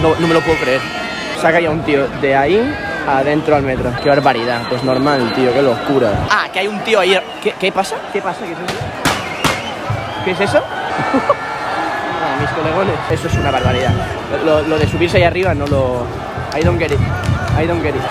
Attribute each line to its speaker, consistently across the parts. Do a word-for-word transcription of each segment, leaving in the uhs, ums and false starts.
Speaker 1: No, no me lo puedo creer. Saca ya un tío de ahí adentro al metro. Qué barbaridad. Pues normal, tío, qué locura. Ah, que hay un tío ahí. ¿Qué, qué pasa? ¿Qué pasa? ¿Qué es eso? ¿Qué es eso? Ah, mis colegones. Eso es una barbaridad. Lo, lo de subirse ahí arriba no lo... I don't get it. I don't get it.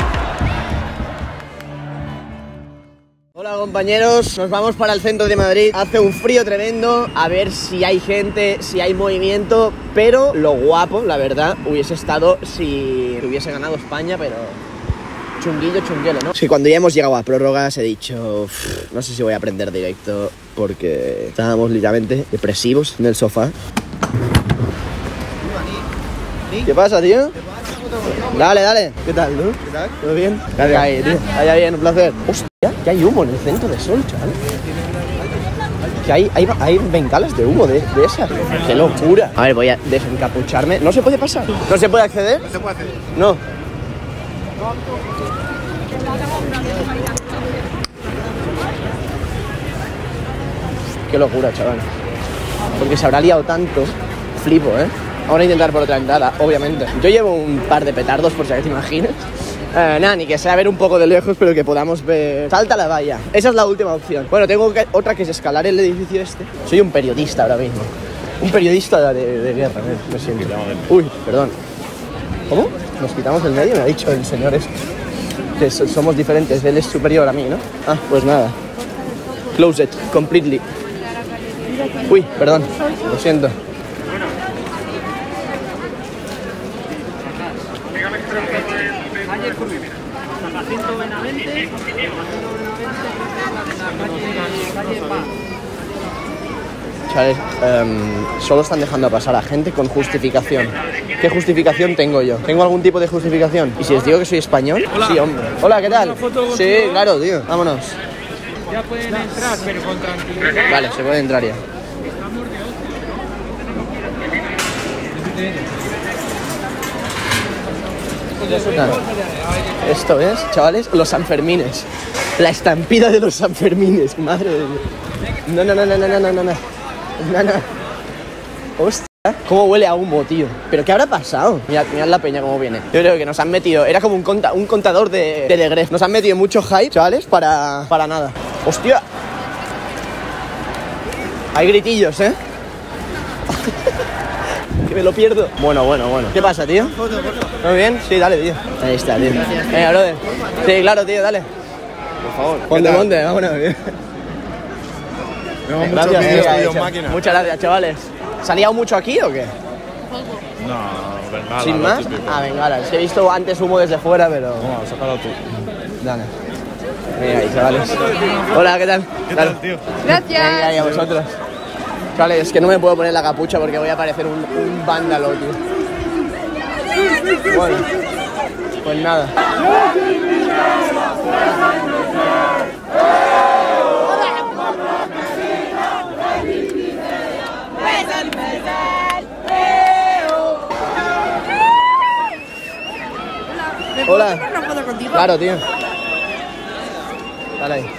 Speaker 1: Hola compañeros, nos vamos para el centro de Madrid. Hace un frío tremendo, a ver si hay gente, si hay movimiento. Pero lo guapo, la verdad, hubiese estado si hubiese ganado España, pero... chunguillo, chunguelo, ¿no? Sí, cuando ya hemos llegado a prórrogas he dicho... no sé si voy a aprender directo, porque estábamos literalmente depresivos en el sofá. ¿Qué pasa, tío? Dale, dale. ¿Qué tal, no? ¿Qué tal? ¿Todo bien? Gracias. Ahí, tío. Vaya bien, un placer. Hostia, que hay humo en el centro de Sol, chaval. Que hay, hay, hay bengalas de humo de, de esas. ¡Qué locura! A ver, voy a desencapucharme. ¿No se puede pasar? ¿No se puede acceder?
Speaker 2: No se puede acceder.
Speaker 1: No. Qué locura, chaval. Porque se habrá liado tanto. Flipo, ¿eh? Vamos a intentar por otra entrada, obviamente. Yo llevo un par de petardos, por si te imaginas. Eh, nada, ni que sea ver un poco de lejos, pero que podamos ver... Salta la valla. Esa es la última opción. Bueno, tengo que... otra que es escalar el edificio este. Soy un periodista ahora mismo. Un periodista de, de guerra, ¿eh? Me siento. Uy, perdón. ¿Cómo? Nos quitamos del medio, me ha dicho el señor este. Que so somos diferentes, él es superior a mí, ¿no? Ah, pues nada. Close it, completely. Uy, perdón, lo siento. Chavales, um, solo están dejando pasar a gente con justificación. ¿Qué justificación tengo yo? ¿Tengo algún tipo de justificación? ¿Y si os digo que soy español?
Speaker 3: Hola.
Speaker 1: Sí, hombre. Hola, ¿qué tal? Sí, claro, tío. Vámonos.
Speaker 3: Ya pueden entrar, pero con tranquilidad.
Speaker 1: Vale, se puede entrar ya. Nada. Esto es, chavales, los Sanfermines. La estampida de los Sanfermines. Madre de Dios. No, no, no, no, no, no, no, no. No, no. Hostia, cómo huele a humo, tío. ¿Pero qué habrá pasado? Mirad, mirad la peña cómo viene. Yo creo que nos han metido, era como un, conta, un contador de, de Legref. Nos han metido mucho hype, chavales, para, para nada. Hostia. Hay gritillos, ¿eh? Que me lo pierdo. Bueno, bueno, bueno. ¿Qué pasa, tío? ¿Todo bien? Sí, dale, tío. Ahí está, tío. Venga, brother. Sí, claro, tío, dale. Por favor. Ponte, ponte, vámonos. Gracias, tío. Muchas gracias, chavales. ¿Se ha liado mucho aquí o qué?
Speaker 2: No, bengala.
Speaker 1: ¿Sin más? Ah, venga, es que he visto antes humo desde fuera, pero...
Speaker 2: No, sácalo tú.
Speaker 1: Dale. Venga ahí, chavales. Hola, ¿qué tal?
Speaker 2: ¿Qué tal, tío?
Speaker 4: Gracias.
Speaker 1: Venga ahí a vosotros. Chavales, es que no me puedo poner la capucha porque voy a parecer un, un vándalo, tío. Bueno, pues nada. Hola.
Speaker 4: ¿Una foto contigo?
Speaker 1: Claro, tío. Dale ahí.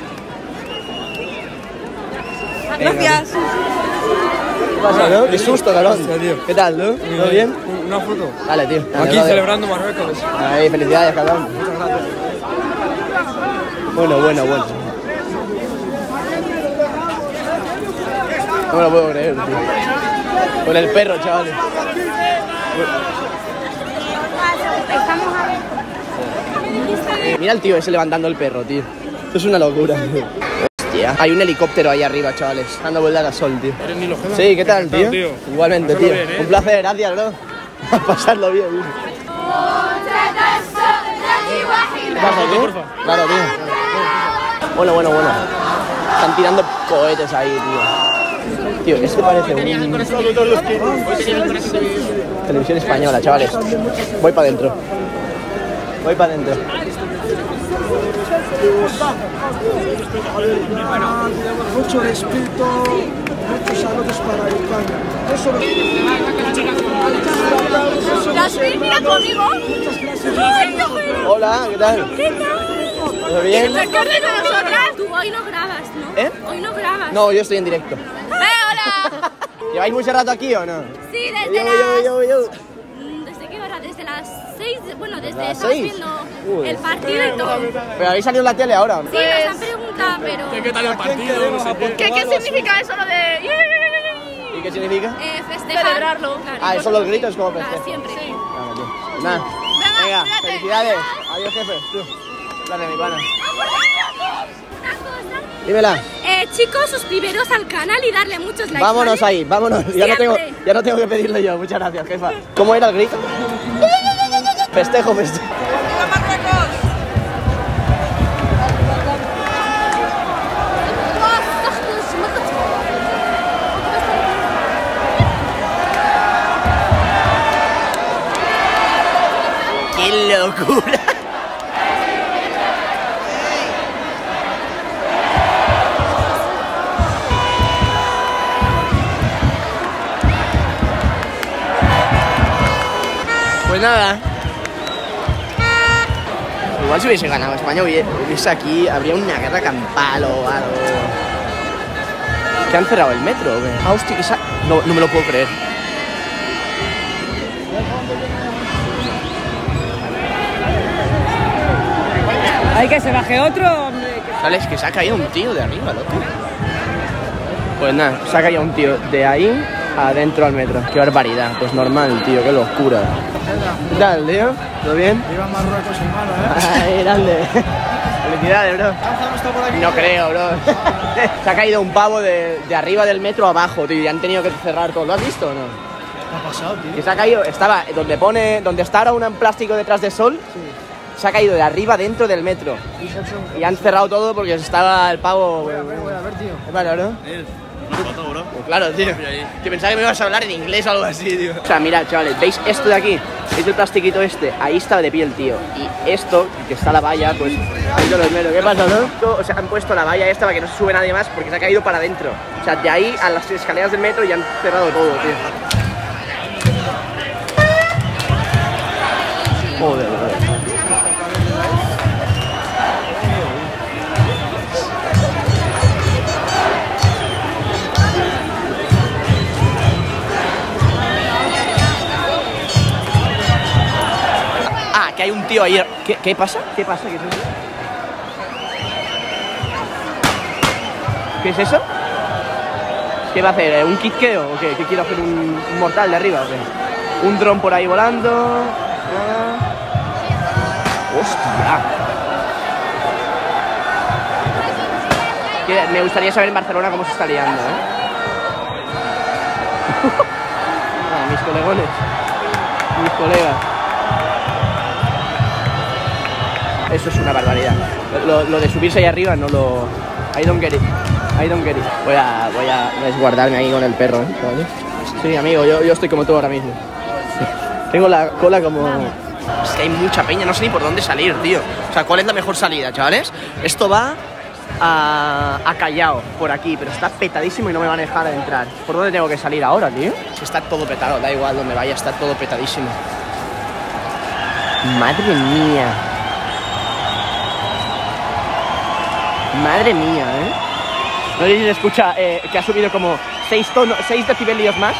Speaker 4: Gracias.
Speaker 1: ¿Qué pasa, no? Qué susto, cabrón. ¿Qué tal, no? ¿Todo bien?
Speaker 3: Una foto.
Speaker 1: Dale, tío.
Speaker 3: Aquí
Speaker 1: Dale,
Speaker 3: celebrando Marruecos.
Speaker 1: Ahí, felicidades, cabrón.
Speaker 3: Muchas gracias.
Speaker 1: Bueno, bueno, bueno. No me lo puedo creer, tío. Con el perro, chavales. Mira el tío ese levantando el perro, tío. Esto es una locura, tío. Hostia. Hay un helicóptero ahí arriba, chavales. Dando vueltas al sol, tío.
Speaker 3: ¿Eres Nilo Gema?
Speaker 1: Sí, ¿qué tal, tío?
Speaker 3: tío?
Speaker 1: Igualmente,
Speaker 3: Pasarlo
Speaker 1: tío.
Speaker 3: bien, ¿eh?
Speaker 1: Un placer, gracias, bro. A pasarlo bien, tío. ¿Qué pasa, tío? Claro, tío. Bueno, bueno, bueno. Están tirando cohetes ahí, tío. Tío, este parece un... Televisión española, chavales. Voy para adentro. Voy para adentro.
Speaker 5: Mucho respeto, muchos saludos para España. Eso
Speaker 4: Jasmine, mira conmigo. Ay, qué bueno.
Speaker 1: Hola, ¿qué tal?
Speaker 4: ¿Qué tal?
Speaker 1: ¿Todo bien?
Speaker 4: ¿Te acuerdas de nosotras? Tú hoy no grabas, ¿no?
Speaker 1: ¿Eh?
Speaker 4: Hoy no grabas.
Speaker 1: No, yo estoy en directo.
Speaker 4: ¡Eh, hola!
Speaker 1: ¿Lleváis mucho rato aquí o no?
Speaker 4: Sí, desde
Speaker 1: Yo,
Speaker 4: las...
Speaker 1: yo, yo, yo.
Speaker 4: Mm, ¿Desde seis, bueno, desde
Speaker 1: las
Speaker 4: estamos
Speaker 1: seis.
Speaker 4: viendo
Speaker 1: Uy.
Speaker 4: el partido y todo.
Speaker 1: Pero habéis salido en la tele ahora.
Speaker 4: Sí, nos han preguntado, pero...
Speaker 2: ¿Qué tal el partido? No sé qué.
Speaker 4: ¿Qué, qué significa eso lo de...?
Speaker 1: ¿Y qué significa?
Speaker 4: Eh, festejar. Celebrarlo. Claro,
Speaker 1: Ah, son los gritos como
Speaker 4: Claro,
Speaker 1: festejo.
Speaker 4: siempre. Sí.
Speaker 1: Vale, tío. Nada.
Speaker 4: Venga,
Speaker 1: Venga,
Speaker 4: cuídate.
Speaker 1: felicidades. Adiós, jefe. Tú. Dale, mi pana.
Speaker 4: Una cosa.
Speaker 1: Dímela.
Speaker 4: Eh, chicos, suscribiros al canal y darle muchos likes.
Speaker 1: Vámonos
Speaker 4: ¿vale?
Speaker 1: ahí, vámonos. Ya no, tengo,
Speaker 4: Siempre.
Speaker 1: ya no tengo que pedirle yo. Muchas gracias, jefa. ¿Cómo era el grito? Festejo, festejo. ¡Qué locura! Pues nada. Igual si hubiese ganado España, hubiese aquí, habría una guerra campal o algo. ¿Que han cerrado el metro o qué? Ah, hostia, que sa... no, no me lo puedo creer.
Speaker 3: Hay que se baje otro, hombre.
Speaker 1: ¿Sabes? Que se ha caído un tío de arriba, loco. Pues nada, se ha caído un tío de ahí adentro al metro. Qué barbaridad. Pues normal, tío, qué locura. ¿Qué tal, tío? ¿Todo bien?
Speaker 5: Viva Marruecos, hermano, ¿eh?
Speaker 1: Ay, grande. Felicidades, bro.
Speaker 5: ¿Lázaro está por aquí?
Speaker 1: No creo, bro. Se ha caído un pavo de, de arriba del metro abajo, tío, y han tenido que cerrar todo. ¿Lo has visto o no?
Speaker 5: ¿Qué ha pasado, tío?
Speaker 1: Que se ha caído, estaba donde pone, donde está ahora un plástico detrás del sol, se ha caído de arriba dentro del metro. Y han cerrado todo porque estaba el pavo.
Speaker 5: Voy a ver, voy a ver, tío.
Speaker 1: Vale, bro.
Speaker 2: Una foto, bro.
Speaker 1: Pues claro, tío. Que pensaba que me ibas a hablar en inglés o algo así, tío. O sea, mirad, chavales, ¿veis esto de aquí? ¿Veis el plastiquito este? Ahí estaba de pie el tío. Y esto, que está la valla, pues... ahí lo mero. ¿Qué pasa, no? O sea, han puesto la valla esta para que no se sube nadie más porque se ha caído para adentro. O sea, de ahí a las escaleras del metro y han cerrado todo, tío. Joder, joder. Ah, que hay un tío ahí. ¿Qué, qué pasa? ¿Qué pasa? ¿Qué es eso? ¿Qué es eso? ¿Qué va a hacer? ¿Un kickeo o qué? ¿Qué quiero hacer? ¿Un, un mortal de arriba o qué? Un dron por ahí volando. Ah. ¡Hostia! Que me gustaría saber en Barcelona cómo se está liando, ¿eh? Ah, mis colegones. Mis colegas. Eso es una barbaridad. Lo, lo de subirse ahí arriba no lo... I don't get it. I don't get it. Voy a, voy a resguardarme ahí con el perro, ¿eh? ¿Vale? Sí, amigo, yo, yo estoy como tú ahora mismo. Tengo la cola como... Es que hay mucha peña, no sé ni por dónde salir, tío. O sea, ¿cuál es la mejor salida, chavales? Esto va a, a Callao, por aquí, pero está petadísimo y no me van a dejar entrar. ¿Por dónde tengo que salir ahora, tío? Si está todo petado, da igual donde vaya, está todo petadísimo. Madre mía. Madre mía, ¿eh? No sé si se escucha eh, que ha subido como seis tonos, seis decibelios más.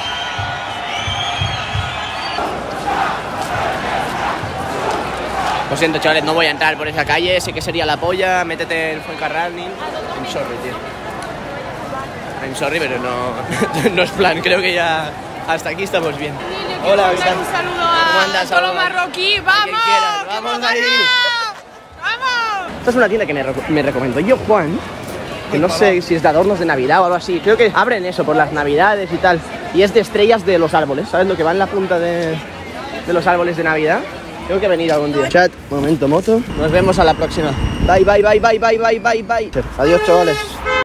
Speaker 1: Lo siento, chavales, no voy a entrar por esa calle. Sé que sería la polla. Métete en Fuencarral. I'm sorry, tío. I'm sorry, pero no, no es plan. Creo que ya hasta aquí estamos bien. Hola, ¿qué tal?
Speaker 6: Un saludo
Speaker 1: ¿Cómo
Speaker 6: a
Speaker 1: andas,
Speaker 6: todos los
Speaker 1: Saloma?
Speaker 6: marroquíes.
Speaker 1: A
Speaker 6: ¡Vamos!
Speaker 1: quien quieras,
Speaker 6: ¡Que
Speaker 1: vamos
Speaker 6: hemos
Speaker 1: ahí.
Speaker 6: ganado! ¡Vamos!
Speaker 1: Esta es una tienda que me, reco- me recomendó yo, Juan. Que no sé si es de adornos de Navidad o algo así. Creo que abren eso por las Navidades y tal. Y es de estrellas de los árboles. ¿Sabes lo que va en la punta de, de los árboles de Navidad? Tengo que venir algún día. Chat, momento, moto. Nos vemos a la próxima. Bye, bye, bye, bye, bye, bye, bye, bye. Adiós, chavales.